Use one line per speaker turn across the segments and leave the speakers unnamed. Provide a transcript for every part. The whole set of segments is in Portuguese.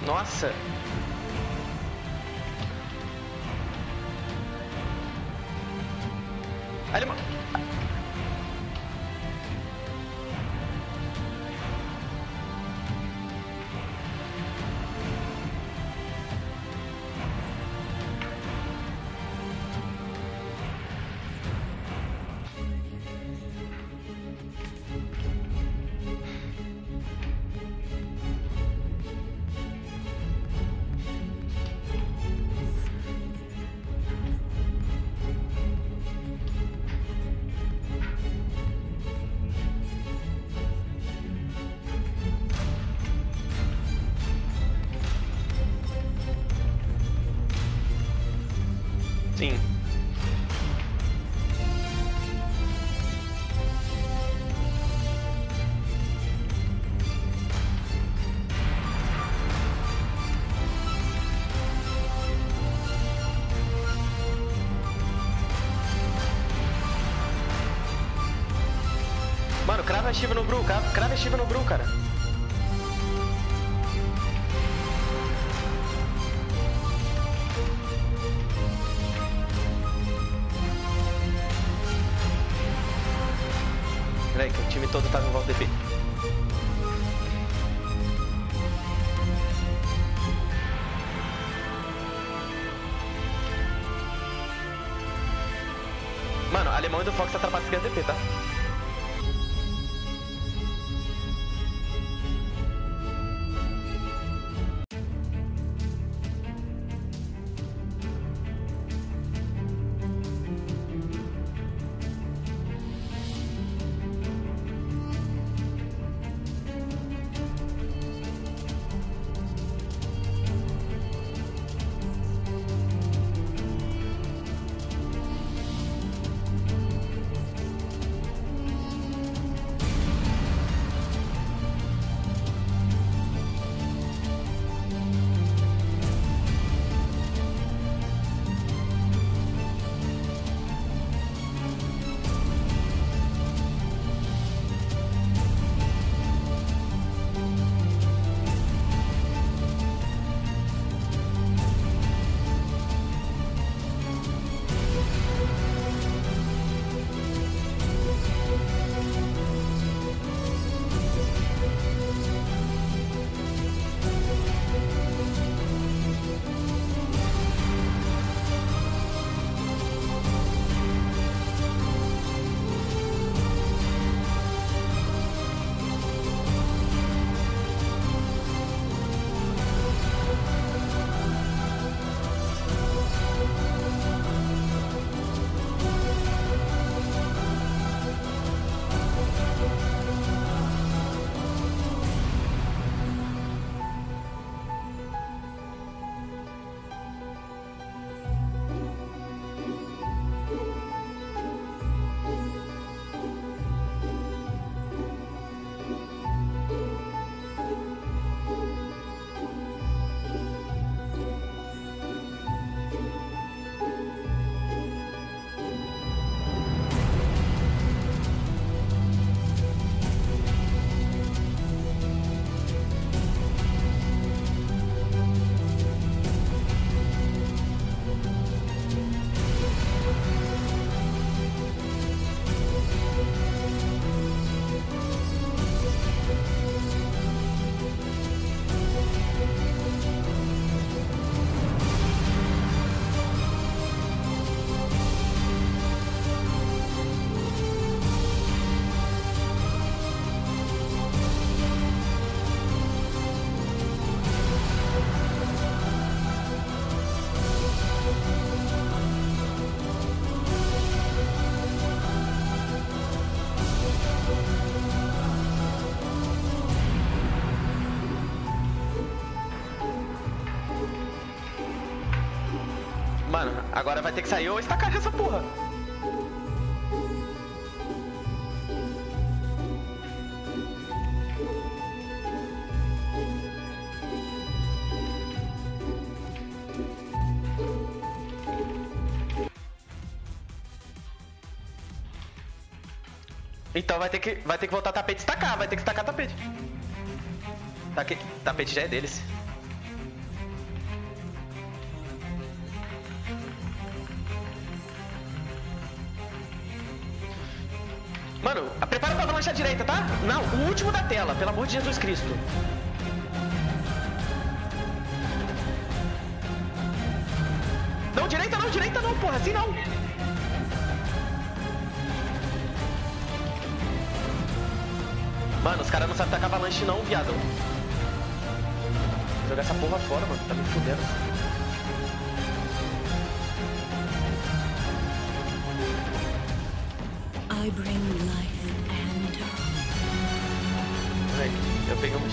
Nossa. Alemão. Sim. Mano, crava a Shiva no Bru, crava a Shiva no Bru, cara. Peraí, que o time todo tava em volta do DP. Mano, Alemão e do Fox atrapalham esse DP, tá? Mano, agora vai ter que sair ou estacar essa porra. Então vai ter que voltar tapete e estacar, vai ter que estacar tapete. Tapete já é deles. Mano, prepara pra avalanche à direita, tá? Não, o último da tela, pelo amor de Jesus Cristo. Não, direita não, porra, assim não. Mano, os caras não sabem tacar avalanche não, viado. Vou jogar essa porra fora, mano, tá me fudendo.
I bring life and harm.
Ai, eu peguei umas.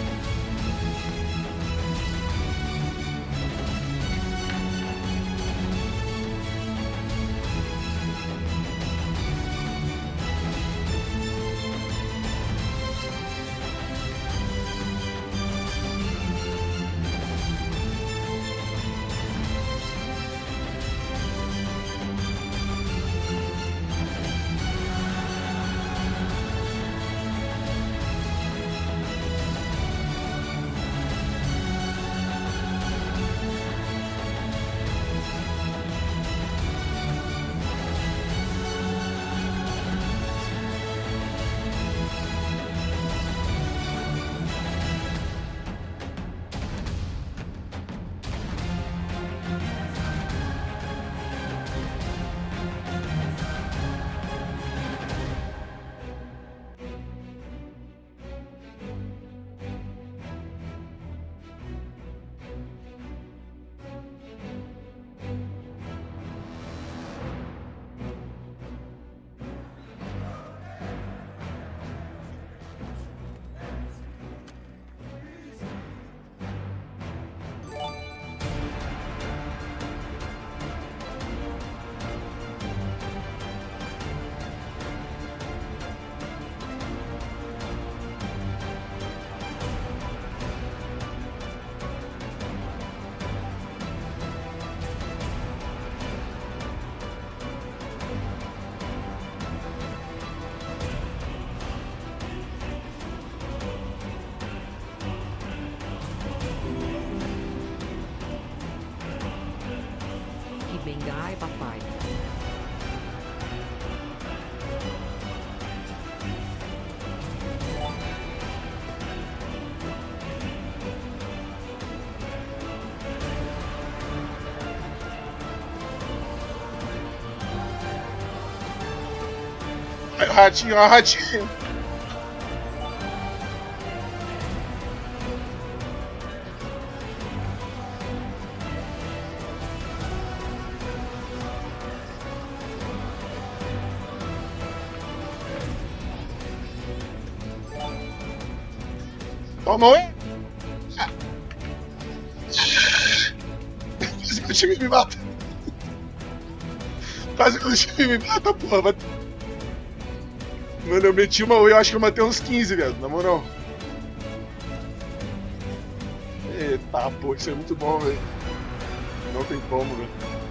Bengai, papai.
Olha o ratinho, olha o ratinho. Toma, ué! Quase que o time me mata! Quase que o time me mata, porra! Vai... Mano, eu meti uma eu acho que eu matei uns 15, velho, na moral. Eita, pô, isso é muito bom, velho. Não tem como, velho.